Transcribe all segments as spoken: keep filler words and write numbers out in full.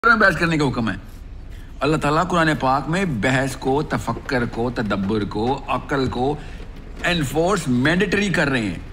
میں بحث کرنے کا حکم ہے. اللہ تعالیٰ قرآن پاک میں بحث کو، تفکر کو، تدبر کو، عقل کو انفورس مینڈیٹری کر رہے ہیں.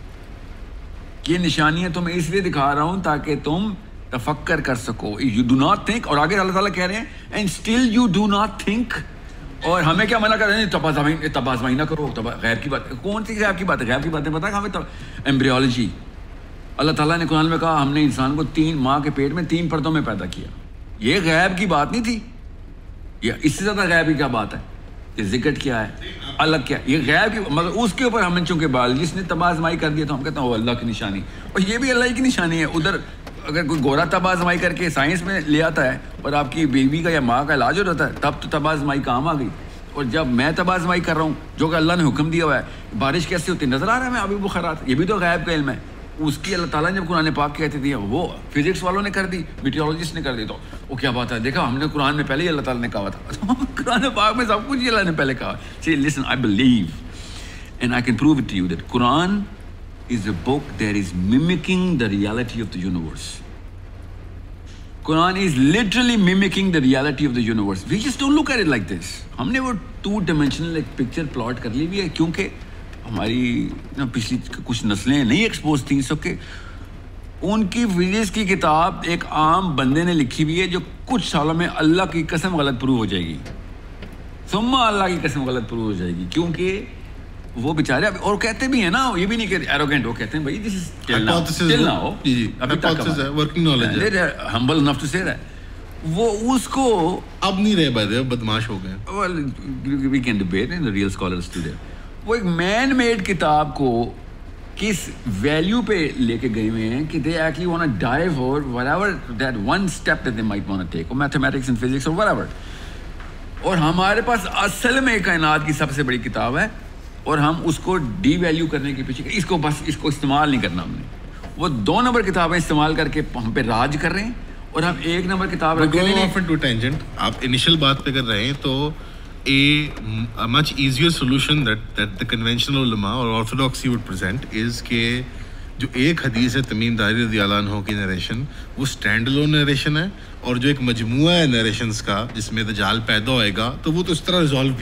یہ نشانیاں تمہیں اس لیے دکھا رہا ہوں تاکہ تم تفکر کر سکو. You do not think. اور آگے اللہ تعالیٰ کہہ رہے ہیں and still you do not think. اور ہمیں کیا منع کر رہے ہیں؟ تبازمائی تبازمائی نہ کرو. غیر کی بات کون سی غیر کی بات ہے؟ غیر کی باتیں پتہ ہے ہمیں. ایمبریولوجی اللہ تعالیٰ نے قرآن میں کہا ہم نے انسان کو تین ماں کے پیٹ میں تین پردوں میں پیدا کیا. یہ غیب کی بات نہیں تھی. یہ اس سے زیادہ غیب کی کیا بات ہے؟ یہ ذکر کیا ہے، الگ کیا؟ یہ غیب کی، مگر اس کے اوپر ہم نے چونکہ بایولوجسٹ نے تباہ آزمائی کر دیا تو ہم کہتے ہیں وہ اللہ کی نشانی. اور یہ بھی اللہ کی نشانی ہے. ادھر اگر کوئی گورا تباہ آزمائی کر کے سائنس میں لے آتا ہے اور آپ کی بیوی کا یا ماں کا علاج ہو جاتا ہے تب تو تباہ آزمائی کام آ گئی. اور جب میں تباہ آزمائی کر رہا ہوں جو کہ اللہ نے حکم دیا ہوا ہے، بارش کیسے ہوتی نظر آ رہا ہے میں ابھی بخارات، یہ بھی تو غیب کا علم ہے. اس کی اللہ تعالیٰ نے جب قرآن پاک کہتے تھے وہ فزکس والوں نے کر دی، میٹیورولوجسٹ نے کر دی. تو وہ کیا بات ہے؟ دیکھا ہم نے قرآن میں پہلے ہی اللہ تعالیٰ نے کہا تھا. قرآن پاک میں سب کچھ اللہ نے پہلے کہا. See, listen, I believe and I can prove it to you that Quran is a book that is mimicking the reality of the universe. Quran is literally mimicking the reality of the universe. We just don't look at it like this. ہم نے وہ two dimensional ایک picture plot کر لی ہوئی ہے کیونکہ ہماری پچھلی کچھ نسلیں نہیں ایکسپوز تھیں. سو کہ ان کی فزکس کی کتاب ایک عام بندے نے لکھی ہوئی ہے جو کچھ سالوں میں اللہ کی قسم غلط پروو ہو جائے گی. ثم اللہ کی قسم غلط پروو ہو جائے گی کیونکہ وہ بیچارے اور کہتے بھی ہیں نا، یہ بھی نہیں کہ ایروگینٹ، وہ کہتے ہیں بھائی دس از ٹل ناؤ ٹل ناؤ ابھی تک ورکنگ نالج ہے، ہمبل انف ٹو سے رہا ہے. وہ اس کو اب نہیں رہے بھائی، بدماش ہو گئے. Well we can debate in real scholars today. وہ ایک مین میڈ کتاب کو کس ویلیو پہ لے کے گئے ہوئے ہیں کہ they actually want to dive for whatever that one step that they might want to take, mathematics and physics اور وٹ ایور. اور ہمارے پاس اصل میں کائنات کی سب سے بڑی کتاب ہے اور ہم اس کو ڈی ویلیو کرنے کے پیچھے اس کو بس اس کو استعمال نہیں کرنا. ہم نے وہ دو نمبر کتابیں استعمال کر کے ہم پہ راج کر رہے ہیں اور ہم ایک نمبر کتاب رکھ رہے ہیں. آپ انیشل بات پہ کر رہے ہیں تو a much easier solution that that the conventional ulama or orthodoxy would present is کہ جو ایک حدیث ہے تمیم داری رضی اللہ عنہ کی نریشن وہ اسٹینڈ الون نریشن ہے، اور جو ایک مجموعہ ہے نریشنز کا جس میں دجال پیدا ہوئے گا تو وہ تو اس طرح ریزالو